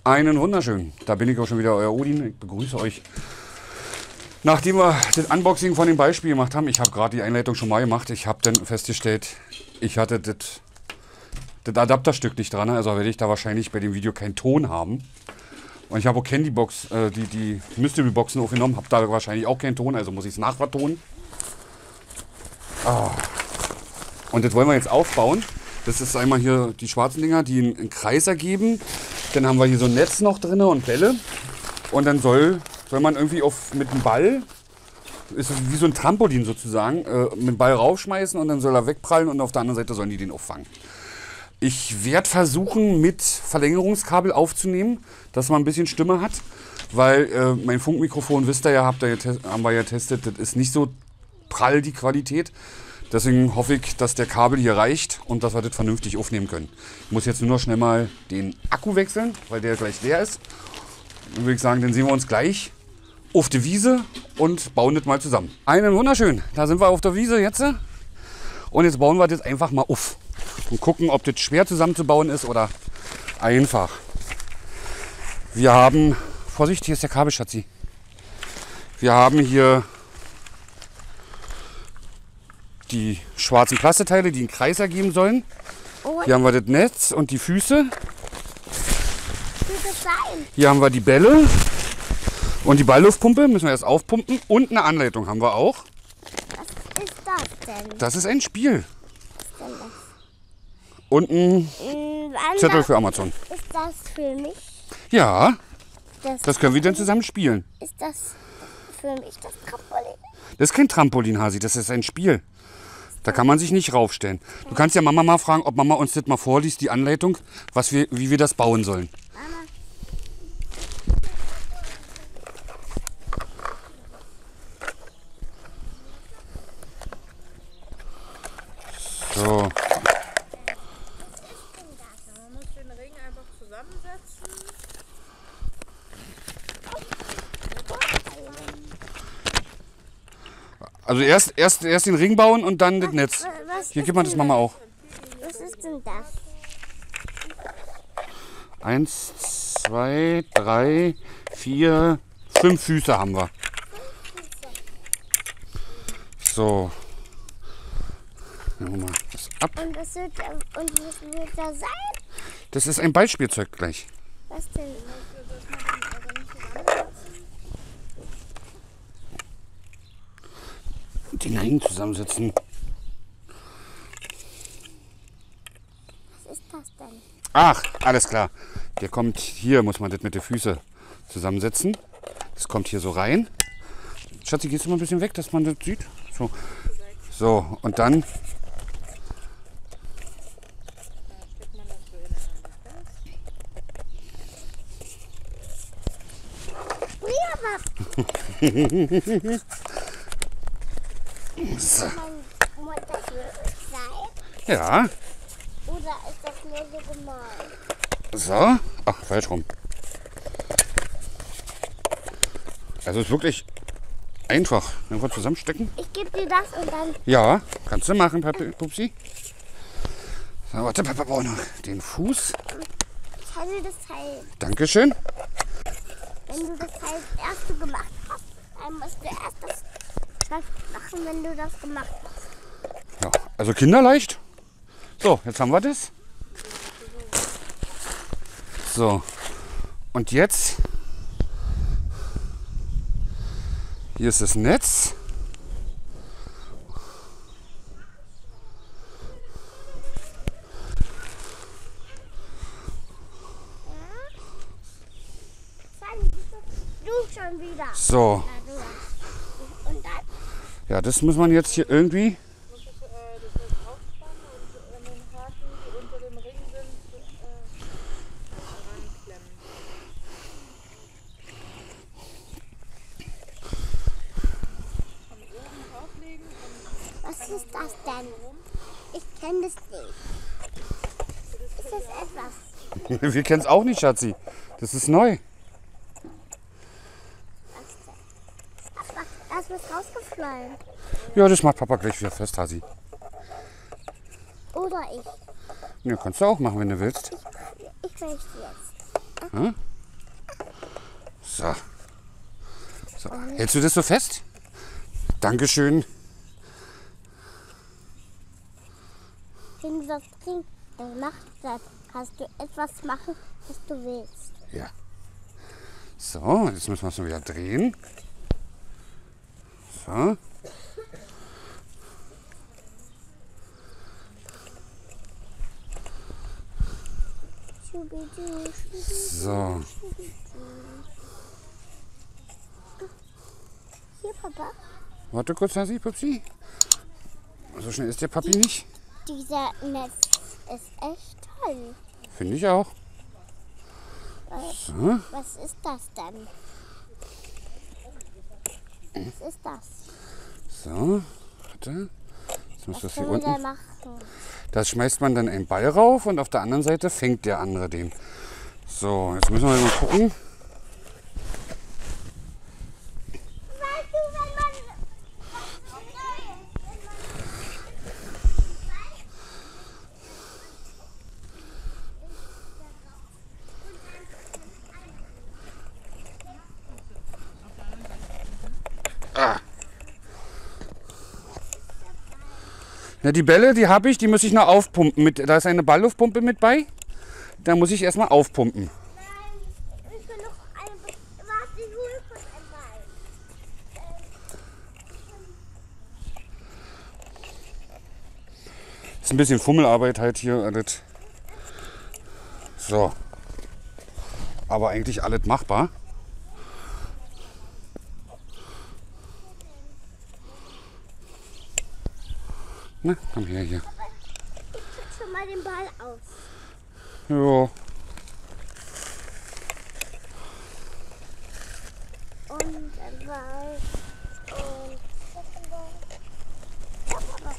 Einen wunderschönen. Da bin ich auch schon wieder, euer Odin. Ich begrüße euch. Nachdem wir das Unboxing von dem Beispiel gemacht haben, ich habe gerade die Einleitung schon mal gemacht, ich habe dann festgestellt, ich hatte das Adapterstück nicht dran, also werde ich da wahrscheinlich bei dem Video keinen Ton haben. Und ich habe auch Candybox, die Mystery Boxen aufgenommen, habe da wahrscheinlich auch keinen Ton, also muss ich es nachvertonen. Und das wollen wir jetzt aufbauen. Das ist einmal hier die schwarzen Dinger, die einen Kreis ergeben. Dann haben wir hier so ein Netz noch drin und Bälle. Und dann soll man irgendwie mit dem Ball, ist wie so ein Trampolin sozusagen, mit dem Ball raufschmeißen und dann soll er wegprallen und auf der anderen Seite sollen die den auffangen. Ich werde versuchen, mit Verlängerungskabel aufzunehmen, dass man ein bisschen Stimme hat, weil mein Funkmikrofon, wisst ihr ja, haben wir ja getestet, das ist nicht so prall die Qualität. Deswegen hoffe ich, dass der Kabel hier reicht und dass wir das vernünftig aufnehmen können. Ich muss jetzt nur noch schnell mal den Akku wechseln, weil der gleich leer ist. Dann würde ich sagen, dann sehen wir uns gleich auf der Wiese und bauen das mal zusammen. Einen wunderschön, da sind wir auf der Wiese jetzt. Und jetzt bauen wir das einfach mal auf. Und gucken, ob das schwer zusammenzubauen ist oder einfach. Wir haben, Vorsicht, hier ist der Kabel, Schatzi. Wir haben hier die schwarzen Plasteteile, die einen Kreis ergeben sollen. Hier haben wir das Netz und die Füße. Hier haben wir die Bälle und die Ballluftpumpe, müssen wir erst aufpumpen. Und eine Anleitung haben wir auch. Was ist das denn? Das ist ein Spiel. Was ist denn das? Und ein Zettel für Amazon. Ist das für mich? Ja, das können wir dann zusammen spielen. Ist das für mich das Trampolin? Das ist kein Trampolin, Hasi, das ist ein Spiel. Da kann man sich nicht raufstellen. Du kannst ja Mama mal fragen, ob Mama uns das mal vorliest, die Anleitung, wie wir das bauen sollen. Mama. So. Man muss den Ring einfach zusammensetzen. Also erst den Ring bauen und dann das Netz. Hier gibt man das Mama auch. Was ist denn das? 1, 2, 3, 4, 5 Füße haben wir. So. Machen wir mal das ab. Und was wird da sein? Das ist ein Ballspielzeug gleich. Was denn? Den Ring zusammensetzen. Was ist das denn? Ach, alles klar. Der kommt hier, muss man das mit den Füßen zusammensetzen. Das kommt hier so rein. Schatzi, gehst du mal ein bisschen weg, dass man das sieht? So, so und dann. So. Muss das wirklich sein? Ja, Oder ist das nur so gemalt? so. Ach, falsch rum. Also ist wirklich einfach. Einfach zusammenstecken. Ich gebe dir das und dann. Ja, kannst du machen, Pupsi. So, warte, Papa braucht noch den Fuß. Ich halte das Teil. Dankeschön. Wenn du das Teil erst gemacht hast, dann musst du erst das machen, wenn du das gemacht hast. Ja, also kinderleicht. So, jetzt haben wir das. So, und jetzt, hier ist das Netz. Du schon wieder. So, Na, du. Und dann? ja, das muss man jetzt hier irgendwie. Das aufspannen und an den Haken, die unter dem Ring sind, ranklemmen. Von oben drauflegen und Was ist das denn? Ich kenne das nicht. Ist das etwas? Wir kennen es auch nicht, Schatzi. Das ist neu. Das ist rausgefallen. Ja, das macht Papa gleich wieder fest, Hasi. Oder ich. Ja, kannst du auch machen, wenn du willst. Ich möchte jetzt. Hm? So. So. Hältst du das so fest? Dankeschön. Wenn du das bringst, dann mach das. Kannst du etwas machen, was du willst. Ja. So, jetzt müssen wir es wieder drehen. So. So. Hier, Papa. Warte kurz, Hasi, Pupsi. So schnell ist der Papi nicht. Dieser Netz ist echt toll. Finde ich auch. So. Was ist das denn? Was ist das? So. Warte. Jetzt muss das Was hier können wir da unten. machen? Da schmeißt man dann einen Ball rauf und auf der anderen Seite fängt der andere den. So, jetzt müssen wir mal gucken. Weißt du, wenn man... Na, die Bälle, die habe ich, die muss ich noch aufpumpen. Da ist eine Ballluftpumpe mit bei. Da muss ich erstmal aufpumpen. Nein, ich will noch eine... Warte, ich hole kurz einen Ball. Ist ein bisschen Fummelarbeit halt hier alles. So. Aber eigentlich alles machbar. Na, komm her hier. Ich krieg schon mal den Ball aus. Ja. Und ein Ball. Und ein Ball. Ja, Papa.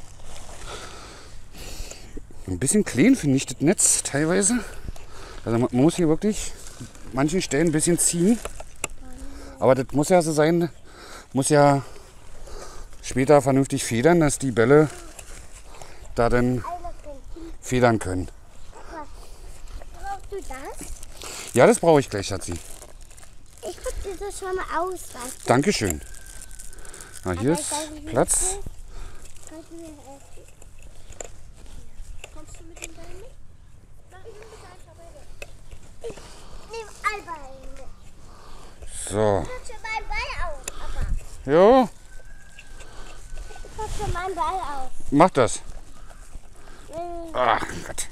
Ein bisschen clean finde ich das Netz teilweise. Also man muss hier wirklich an manchen Stellen ein bisschen ziehen. Aber das muss ja so sein, muss ja später vernünftig federn, dass die Bälle da dann Eine trinken. federn können. Brauchst du das? Ja, das brauche ich gleich, Schatzi. Ich guck dir das schon mal aus, weißt du? Dankeschön. Na, hier Aber ist ich weiß nicht, wie Platz. das geht. Kannst du mir helfen? Kommst du mit dem Ball mit? Mach ich mit deinem Ball. Ich nehme all Ball mit. So. Ich schon meinen Ball aus, Papa. Jo, Ich hab schon meinen Ball aus. mach das. Äh, Ach Gott.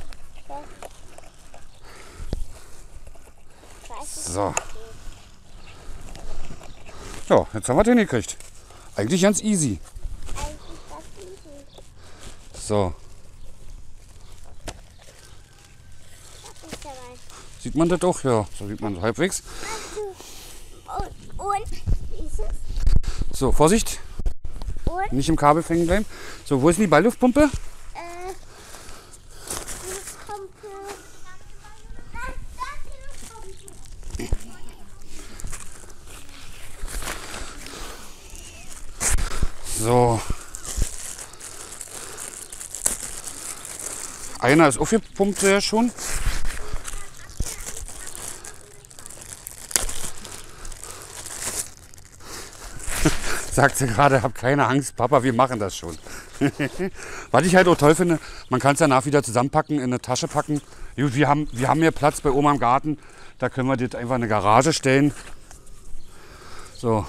Ich weiß nicht, So. Ja, jetzt haben wir den gekriegt. Eigentlich ganz easy. eigentlich das nicht. So. Das ist dabei. Sieht man das auch? Ja, so sieht man so halbwegs. Und dieses. So, Vorsicht. Und Nicht im Kabel hängen bleiben. So, wo ist denn die Ballluftpumpe? dieses Pumpe. Nein, das ist Pumpe. So. Einer ist aufgepumpt ja schon. Sagt sie gerade, hab keine Angst, Papa, wir machen das schon. Was ich halt auch toll finde, man kann es danach wieder zusammenpacken, in eine Tasche packen. Gut, wir haben hier Platz bei Oma im Garten, da können wir das einfach in eine Garage stellen. So.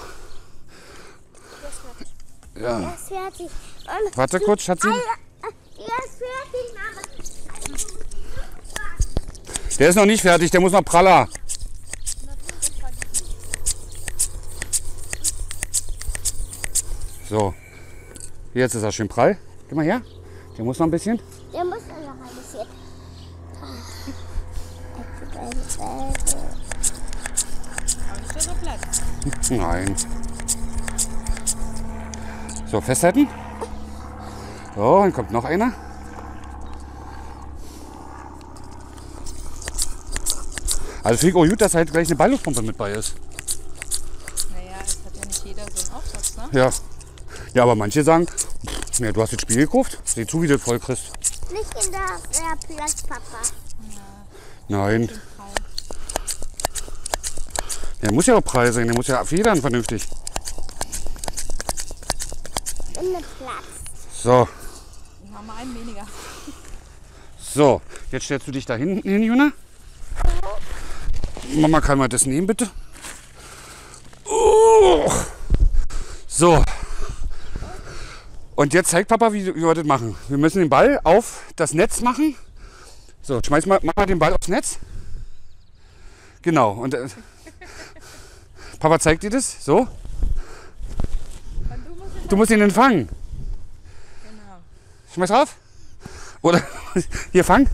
Ja. Er ist fertig. Und Warte kurz, Schatzi. er ist fertig, Mama. Der ist noch nicht fertig, der muss noch praller. So, jetzt ist er schön prall. Geh mal her, der muss noch ein bisschen. Der muss dann noch ein bisschen. Aber ist ja so platt. Nein. So, festhalten. So, dann kommt noch einer. Also finde ich auch gut, dass halt gleich eine Ballluftpumpe mit bei ist. Naja, es hat ja nicht jeder so einen Aufsatz, ne? Ja. Ja, aber manche sagen, ja, du hast das Spiel gekauft, sieh zu, wie du das voll kriegst. Nicht in der Platz, Papa. Nein. Frei. Der muss ja auch preisen, der muss ja federn vernünftig. Wenn der Platz. So, Ich mach mal einen weniger. so. Jetzt stellst du dich da hinten hin, Juna. Mama, kann mal das nehmen, bitte? Oh. So. Und jetzt zeigt Papa, wie wir das machen. Wir müssen den Ball auf das Netz machen. So, mach mal den Ball aufs Netz. Genau. Und Papa zeigt dir das. So. Und Du musst ihn empfangen. Genau. Schmeiß drauf. Oder hier fangen.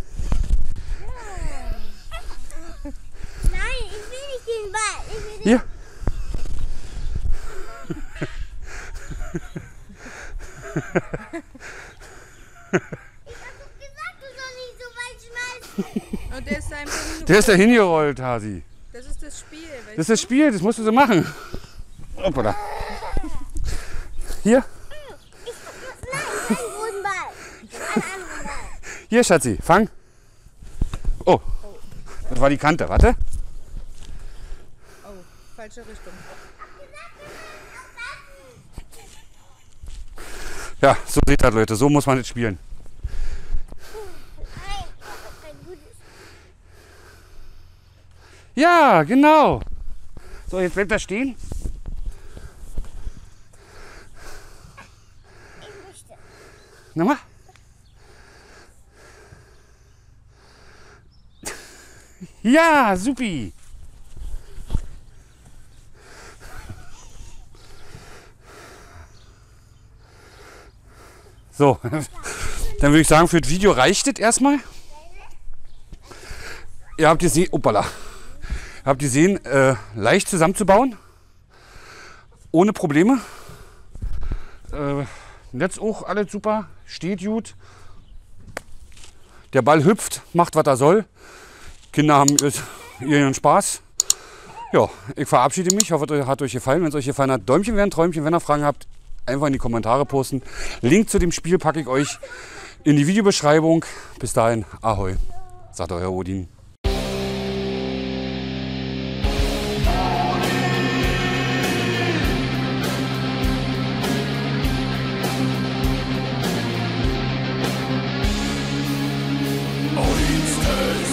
Nein, ich will nicht den Ball. Ich will Hier. gesagt, du sollst nicht so weit schmeißen. Und der ist da einfach hingerollt. Der ist da hingerollt, Hasi. Das ist das Spiel. Weißt Das ist das Spiel, das musst du so machen. Hoppala. Hier. Nein, keinen großen Ball. Einen anderen Ball. Hier, Schatzi, fang. Oh, das war die Kante, warte. Oh, falsche Richtung. Ja, so seht das, Leute, so muss man jetzt spielen. Nein, das ist kein gutes. Ja, genau. So, jetzt bleibt er stehen. Ich möchte. Nochmal. Ja, supi. So, dann würde ich sagen, für das Video reicht es erstmal. Ihr habt gesehen, opala. Ihr habt gesehen, leicht zusammenzubauen. Ohne Probleme. Netz auch alles super, steht gut. Der Ball hüpft, macht was er soll. Kinder haben ihren Spaß. Ja, ich verabschiede mich. Ich hoffe, es hat euch gefallen. Wenn es euch gefallen hat, Däumchen wären Träumchen. Wenn ihr Fragen habt, einfach in die Kommentare posten. Link zu dem Spiel packe ich euch in die Videobeschreibung. Bis dahin, ahoi, sagt euer Odin. Odin's